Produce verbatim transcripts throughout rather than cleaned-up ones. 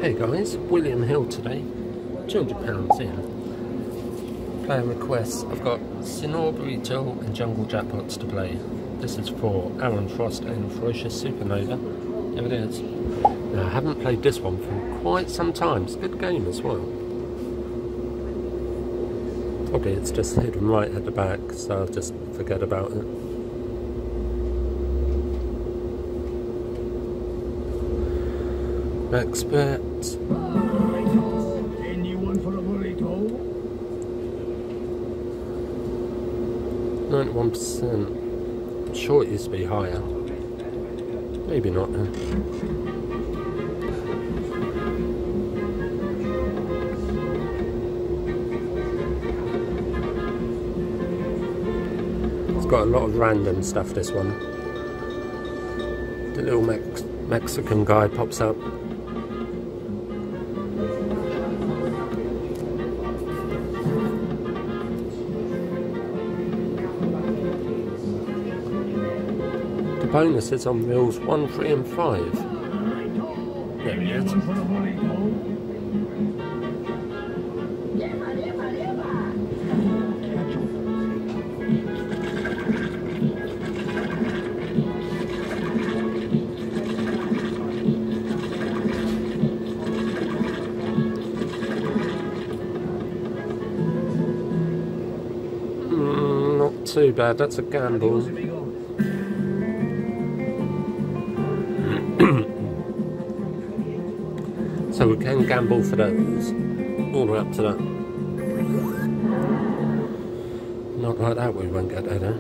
Hey guys, William Hill today, two hundred pounds in. Player requests, I've got Cinnabar Till and Jungle Jackpots to play. This is for Aaron Frost and Ferocious Supernova. There it is. Now, I haven't played this one for quite some time. It's a good game as well. Probably it's just hidden right at the back, so I'll just forget about it. Expert. Anyone for a burrito? ninety-one percent. I'm sure it used to be higher. Maybe not. Huh? It's got a lot of random stuff, this one. The little Mex Mexican guy pops up. The bonuses on reels one, three and five. There it is. Mm, not too bad, that's a gamble. So we can gamble for those, all the way up to that. Not like that, we won't get that, eh?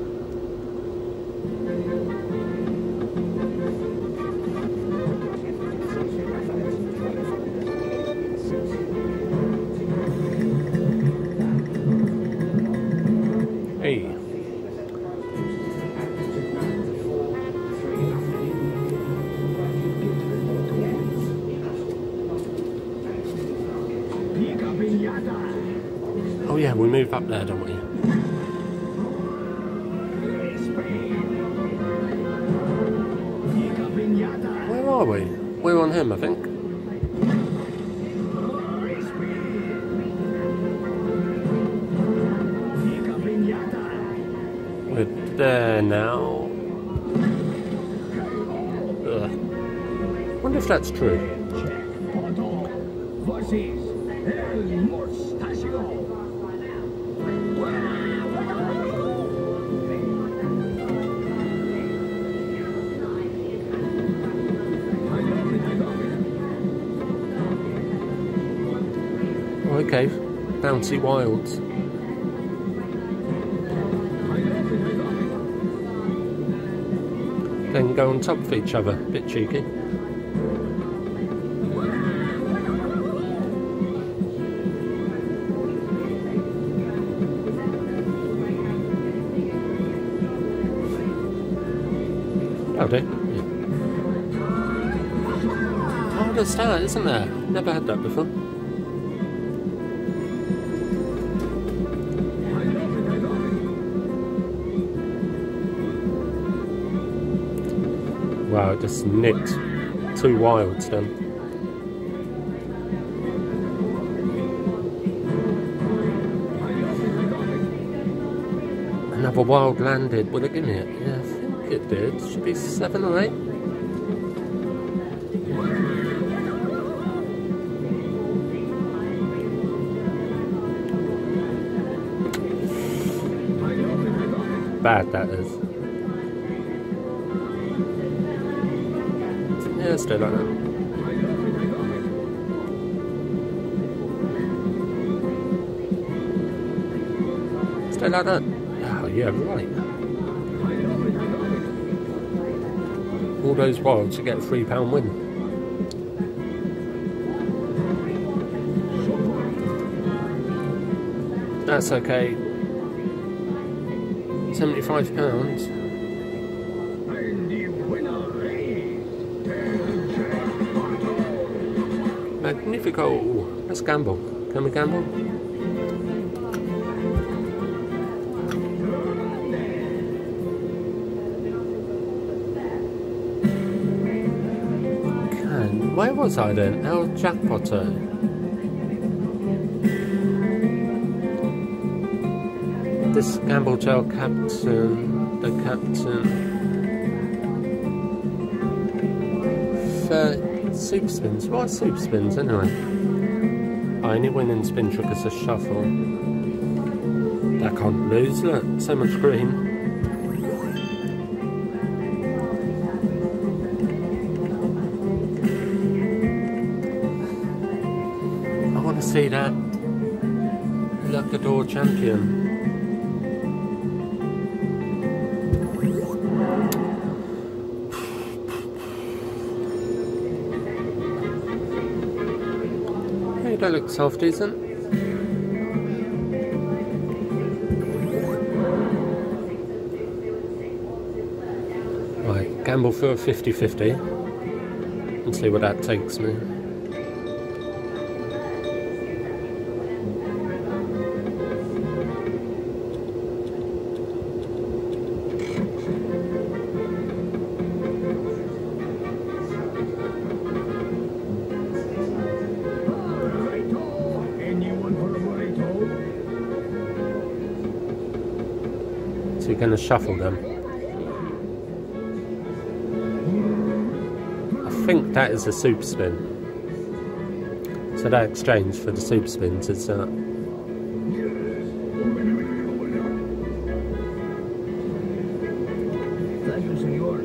Hey. Oh yeah, we move up there, don't we? Where are we? We're on him, I think. We're there now. Ugh. Wonder if that's true. Okay, Bouncy Wilds. Then go on top of each other, bit cheeky. Howdy. Yeah. Oh, there's that, isn't there? Never had that before. Wow, it just nicked two wilds then. Another wild landed. Will it give me it? Yeah, I think it did. Should be seven or eight. Bad that is. Yeah, stay like that. Stay like that. Oh, yeah, right. All those wilds to get a three pound win. That's okay. seventy-five pounds. Magnifico! Let's gamble. Can we gamble? Can Where was I then? El Jackpotto. This Gamble Gel Captain, the Captain. For super spins. What are super spins anyway? I only win in spin triggers a shuffle. I can't lose, look, so much green. I want to see that Lucador champion. Hey, that looks half decent. Right, gamble for a fifty fifty and see where that takes me. So you're going to shuffle them. I think that is a super spin. So that exchange for the super spins is uh, Thank you, senor.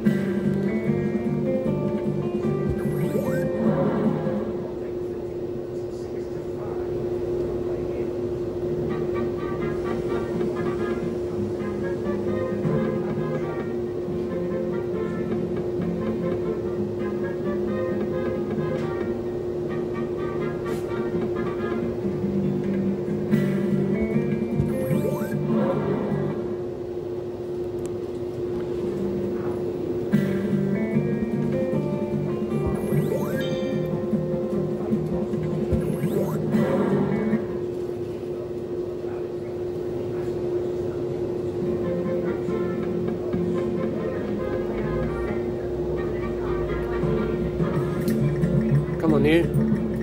come on you.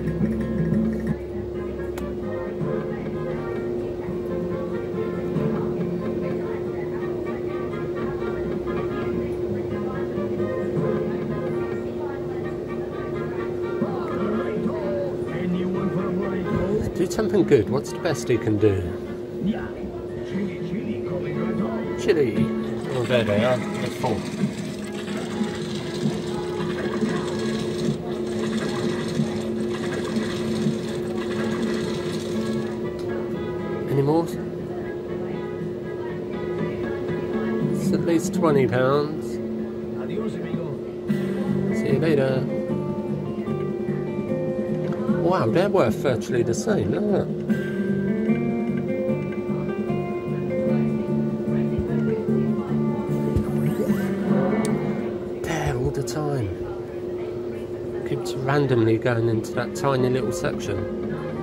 Do something good. What's the best he can do? Chili. Oh, there they are. That's four. Any more? It's at least twenty pounds. See you later. Wow, they're worth virtually the same, isn't it? There all the time. Keeps randomly going into that tiny little section.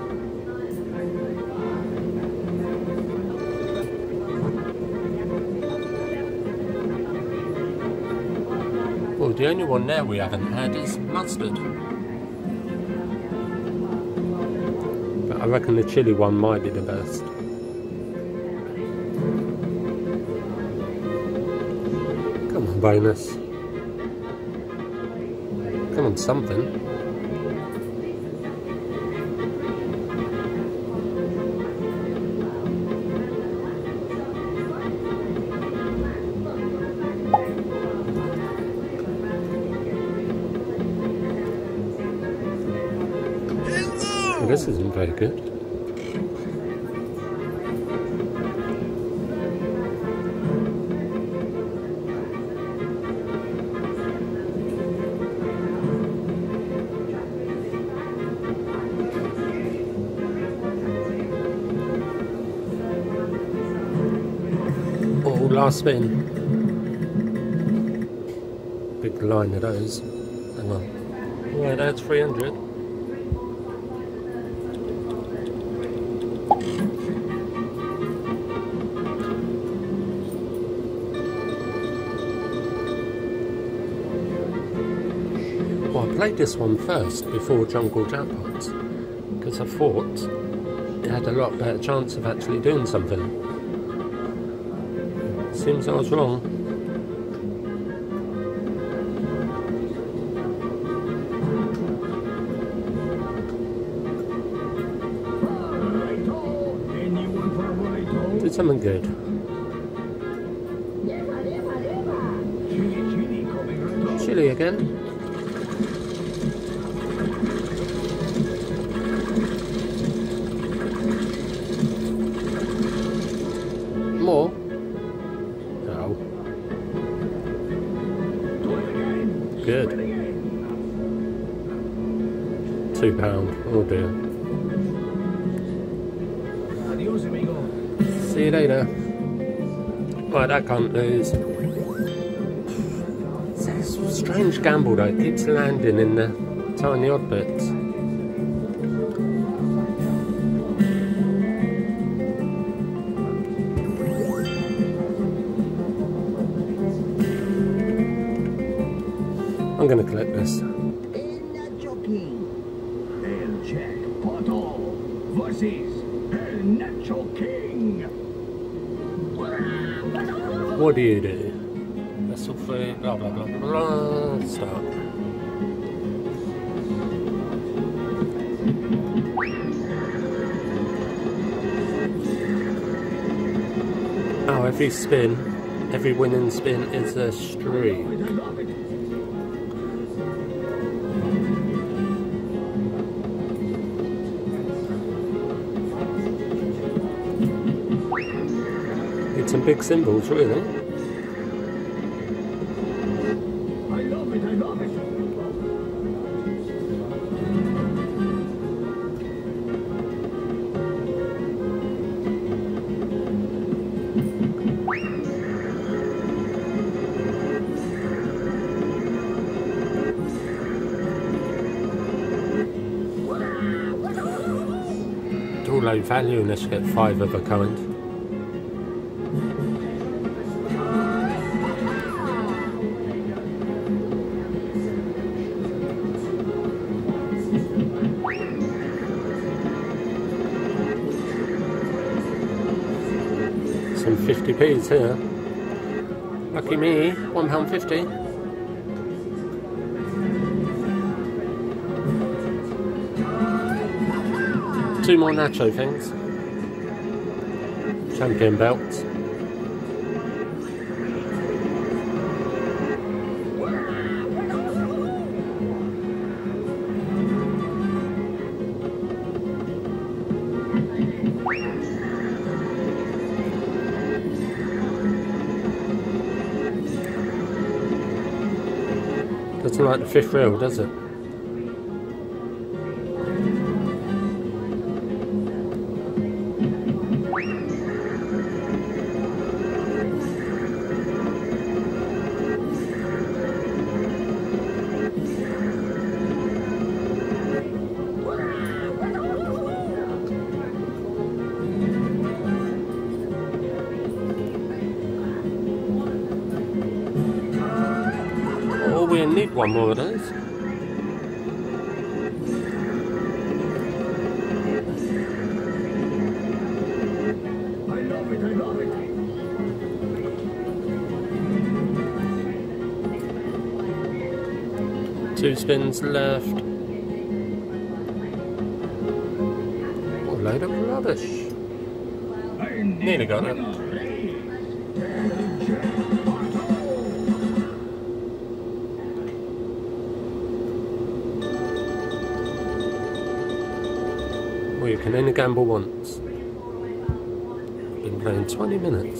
Well, the only one there we haven't had is mustard. I reckon the chili one might be the best. Come on, bonus. Come on, something. Well, this isn't very good. Oh, last spin. Big line of those. Hang on. Right, that's three hundred. Wow, I played this one first before Jungle Jackpots because I thought it had a lot better chance of actually doing something. Seems I was wrong. Did something good. Chili again. More? No. Good. Two pound. Oh dear. See you later. Right, that can't lose. It's a strange gamble though. It keeps landing in the tiny odd bits. I'm going to collect this. Nacho King. El Jackpotto versus El Nacho King. What do you do? Wrestle free, blah blah blah blah blah. Start. Oh, every spin, every winning spin is a streak. Some big symbols, really. I love it, I love it. It's all low value unless you get five of a kind. Some fifty p's here. Lucky me, one pound fifty. Two more nacho things. Champion belts. Doesn't like the fifth reel, does it? We need one more of those. I love it, I love it. Two spins left. What a load of rubbish. Nearly got it. Well, you can only gamble once. I've been playing twenty minutes.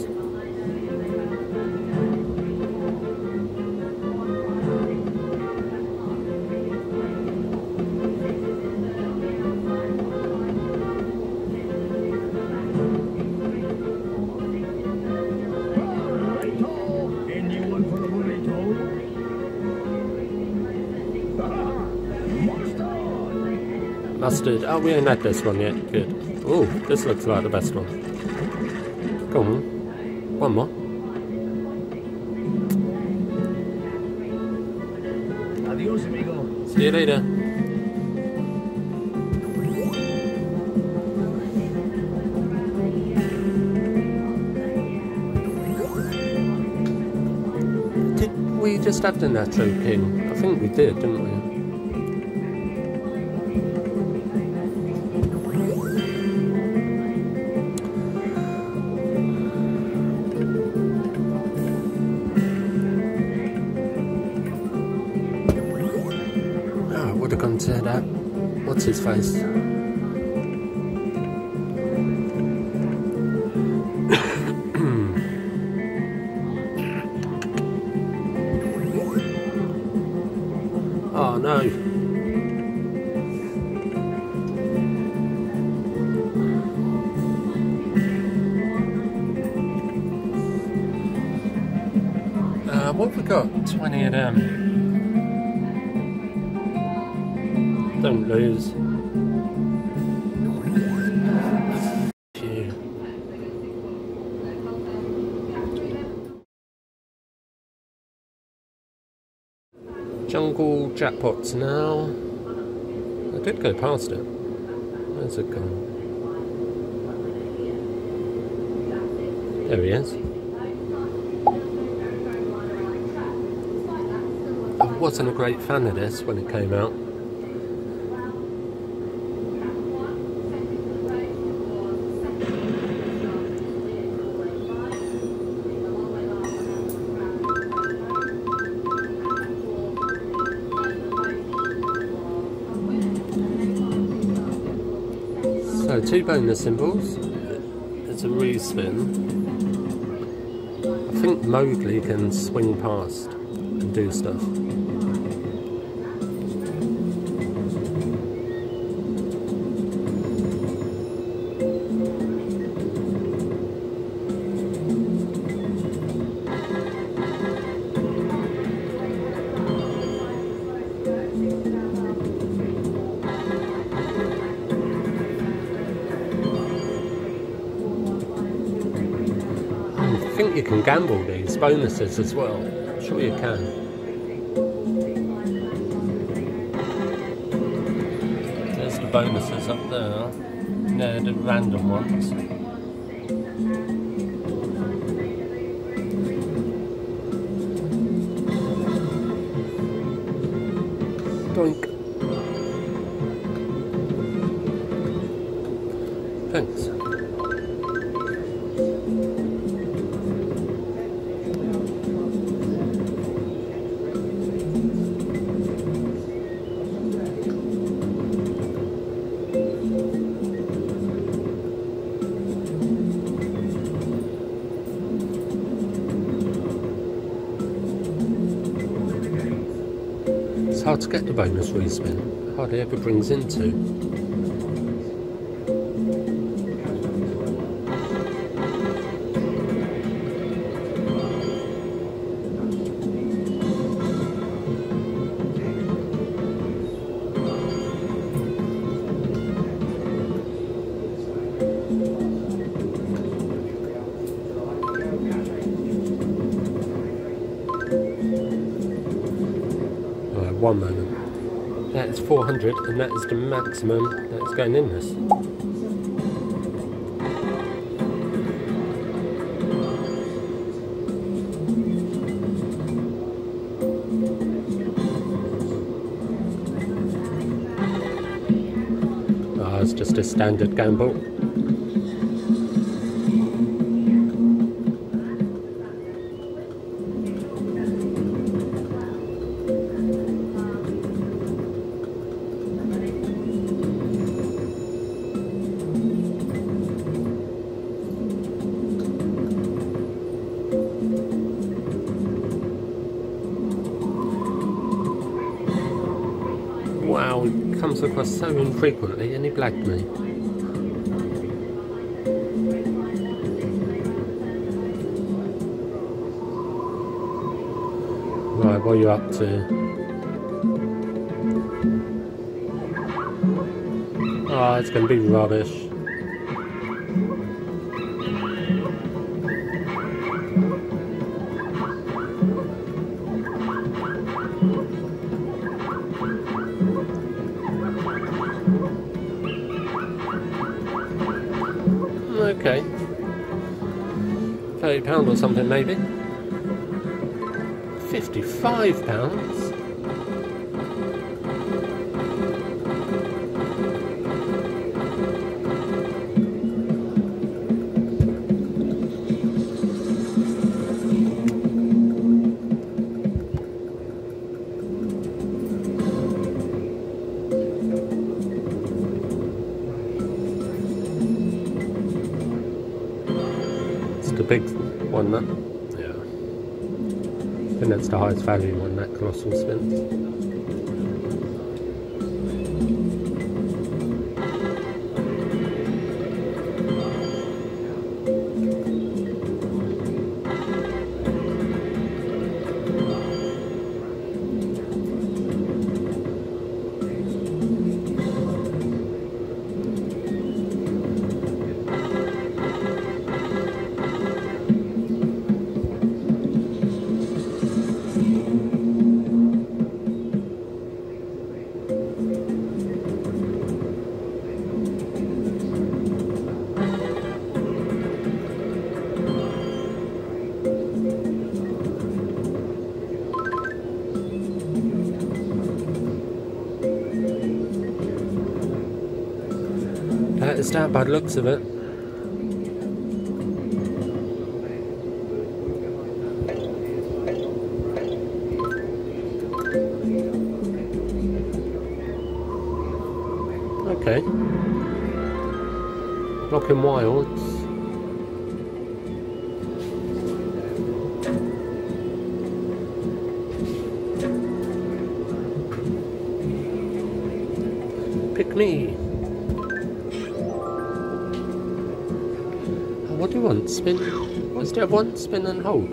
Mustard. Oh, we ain't had this one yet. Good. Oh, this looks like the best one. Go on. One more. Adios, amigo. See See you later. Did we just have the Nacho King? I think we did, didn't we? Would have gone to that. What's his face? Oh no. Uh, what have we got? twenty of them. Don't lose. Phew. Jungle jackpots now. I did go past it. Where's it gone? There he is. I wasn't a great fan of this when it came out. So two bonus symbols. It's a respin. I think Mowgli can swing past and do stuff. I think you can gamble these bonuses as well. I'm sure you can. There's the bonuses up there. No, the random ones. Doink. Thanks. It's hard to get the bonus respin, hardly ever brings in two. One moment. That is four hundred, and that is the maximum that is going in this. Ah, it's just a standard gamble. Wow, he comes across so infrequently and he blagged me. Right, what are you up to? Oh, it's going to be rubbish. thirty pounds or something maybe. fifty-five pounds? The big one, that? Yeah. I think that's the highest value one, that colossal spin. That is that by the looks of it. Okay. Rockin' Wilds. Pick me. What do you want? Spin? What's there? One spin and hold.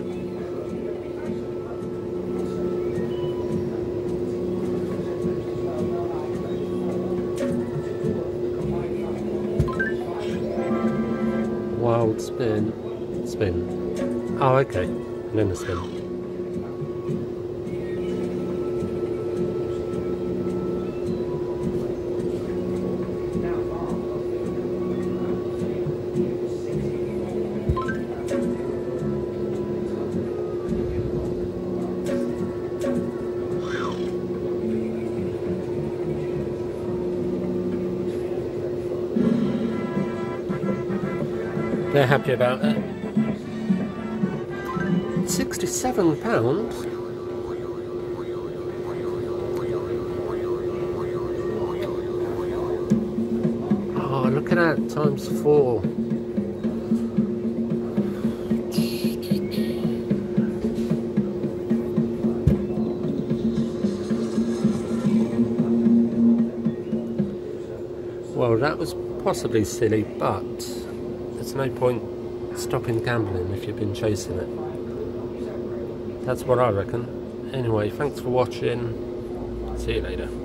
Wild spin, spin. Oh, okay. And then a spin. They're happy about it. sixty-seven pounds? Oh, look at that, times four. Well, that was possibly silly, but there's no point stopping gambling if you've been chasing it. That's what I reckon. Anyway, thanks for watching. See you later.